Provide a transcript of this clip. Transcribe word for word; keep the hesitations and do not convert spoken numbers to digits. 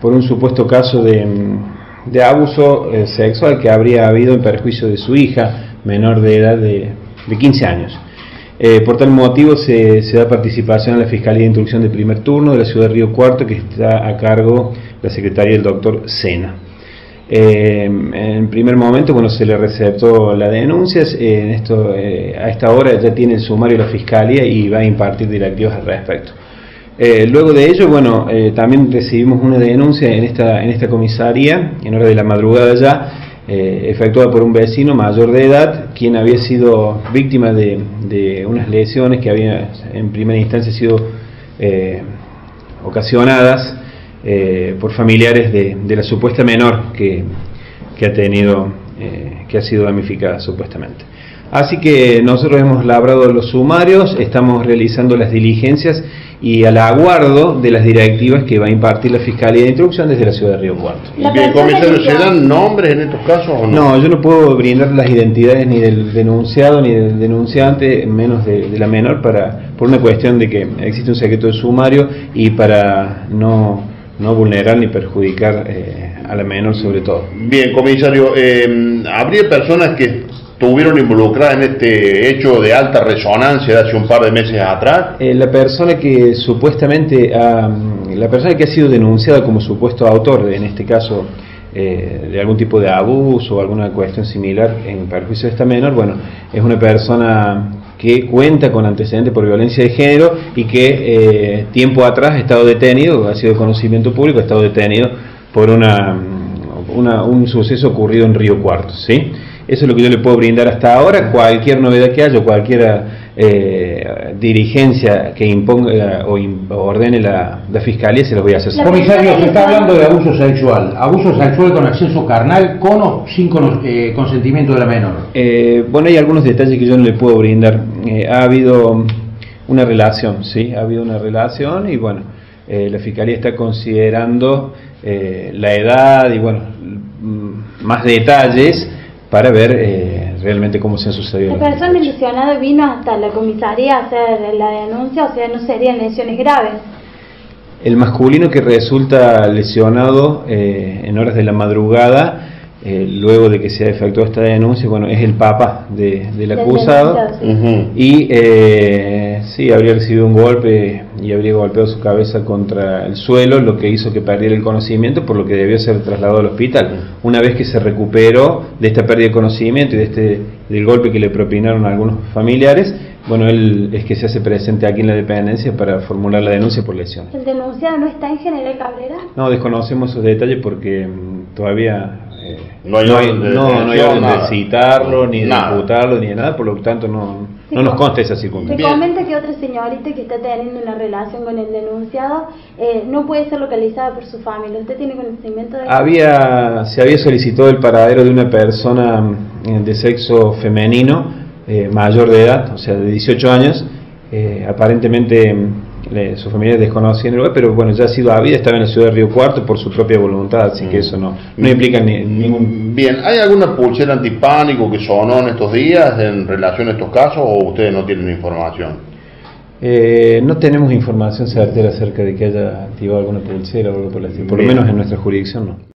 por un supuesto caso de, de abuso eh, sexual que habría habido en perjuicio de su hija, menor de edad de, de quince años. Eh, por tal motivo se, se da participación a la Fiscalía de Instrucción de Primer Turno de la ciudad de Río Cuarto, que está a cargo la secretaria del doctor Sena. Eh, en primer momento, bueno, se le receptó la denuncia, eh, en esto, eh, a esta hora ya tiene el sumario la Fiscalía y va a impartir directivas al respecto. Eh, luego de ello, bueno, eh, también recibimos una denuncia en esta, en esta comisaría, en hora de la madrugada ya, eh, efectuada por un vecino mayor de edad, quien había sido víctima de, de unas lesiones que habían en primera instancia sido eh, ocasionadas eh, por familiares de, de la supuesta menor que, que ha tenido, eh, que ha sido damnificada supuestamente. Así que nosotros hemos labrado los sumarios, estamos realizando las diligencias y al aguardo de las directivas que va a impartir la Fiscalía de Instrucción desde la ciudad de Río Cuarto. Bien, comisario, ¿se dan nombres en estos casos o no? No, yo no puedo brindar las identidades ni del denunciado ni del denunciante, menos de, de la menor, para por una cuestión de que existe un secreto de sumario y para no, no vulnerar ni perjudicar eh, a la menor sobre todo. Bien, comisario, eh, ¿habría personas que estuvieron involucradas en este hecho de alta resonancia de hace un par de meses atrás? Eh, la persona que supuestamente ha, la persona que ha sido denunciada como supuesto autor de, en este caso eh, de algún tipo de abuso o alguna cuestión similar en perjuicio de esta menor, bueno, es una persona que cuenta con antecedentes por violencia de género y que eh, tiempo atrás ha estado detenido, ha sido de conocimiento público, ha estado detenido por una, una, un suceso ocurrido en Río Cuarto, ¿sí? Eso es lo que yo le puedo brindar hasta ahora. Cualquier novedad que haya, cualquier eh, dirigencia que imponga o, in, o ordene la, la Fiscalía, se los voy a hacer. Comisario, se está hablando de abuso sexual. ¿Abuso sexual con acceso carnal, con o sin con, eh, consentimiento de la menor? Eh, bueno, hay algunos detalles que yo no le puedo brindar. Eh, ha habido una relación, ¿sí? Ha habido una relación y bueno, eh, la Fiscalía está considerando eh, la edad y bueno, más detalles para ver eh, realmente cómo se han sucedido. La persona lesionada vino hasta la comisaría a hacer la denuncia, o sea, no serían lesiones graves. El masculino que resulta lesionado eh, en horas de la madrugada, eh, luego de que se ha efectuado esta denuncia, bueno, es el papá de, del acusado. Sí. Uh-huh. Y eh, sí, habría recibido un golpe y habría golpeado su cabeza contra el suelo, lo que hizo que perdiera el conocimiento, por lo que debió ser trasladado al hospital. Una vez que se recuperó de esta pérdida de conocimiento y de este del golpe que le propinaron algunos familiares, bueno, él es que se hace presente aquí en la dependencia para formular la denuncia por lesión. ¿El denunciado no está en General Cabrera? No, desconocemos esos detalles porque todavía eh, no hay no hay, orden de, no, no hay orden de citarlo, ni de nada. imputarlo, ni de nada, por lo tanto no, no nos consta esa Se circunstancia. comenta que otra señorita que está teniendo una relación con el denunciado eh, no puede ser localizada por su familia. ¿Usted tiene conocimiento de eso? Había, se había solicitado el paradero de una persona eh, de sexo femenino, eh, mayor de edad, o sea, de dieciocho años, eh, aparentemente le, su familia desconocía en el lugar, pero bueno, ya ha sido habida, estaba en la ciudad de Río Cuarto por su propia voluntad, así mm. que eso no, no implica ni, ningún... Bien, ¿hay alguna pulsera antipánico que sonó en estos días en relación a estos casos o ustedes no tienen información? Eh, no tenemos información certera acerca de que haya activado alguna pulsera o algo por el estilo, por lo menos en nuestra jurisdicción no.